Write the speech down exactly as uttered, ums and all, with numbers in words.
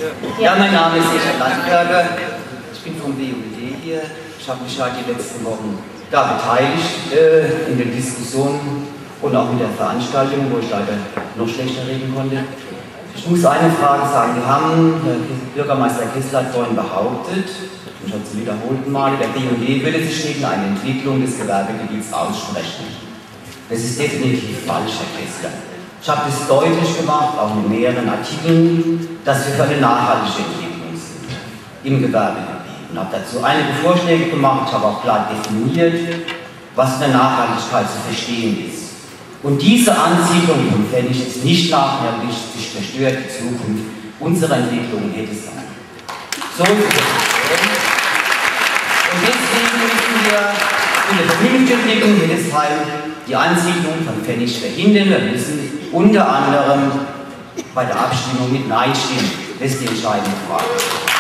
Ja, mein Name ist Richard Landberger. Ich bin vom B U D hier. Ich habe mich halt die letzten Wochen da beteiligt äh, in den Diskussionen und auch in der Veranstaltung, wo ich leider noch schlechter reden konnte. Ich muss eine Frage sagen. Wir haben, Herr Bürgermeister Kessler hat vorhin behauptet, und ich habe zum wiederholten Mal, der B U D würde sich gegen eine Entwicklung des Gewerbegebiets aussprechen. Das ist definitiv falsch, Herr Kessler. Ich habe das deutlich gemacht, auch in mehreren Artikeln, dass wir für eine nachhaltige Entwicklung sind im Gewerbegebiet. Und habe dazu einige Vorschläge gemacht, habe auch klar definiert, was in der Nachhaltigkeit zu verstehen ist. Und diese Ansiedlung vom Pfennig ist nicht nachhaltig, sie zerstört die Zukunft unserer Entwicklung hätte sein. So ist es. Und deswegen müssen wir in der Vernunftentwicklung Hildesheim die Ansiedlung von Pfennig verhindern. Wir müssen unter anderem bei der Abstimmung mit Nein stimmen. Das ist die entscheidende Frage.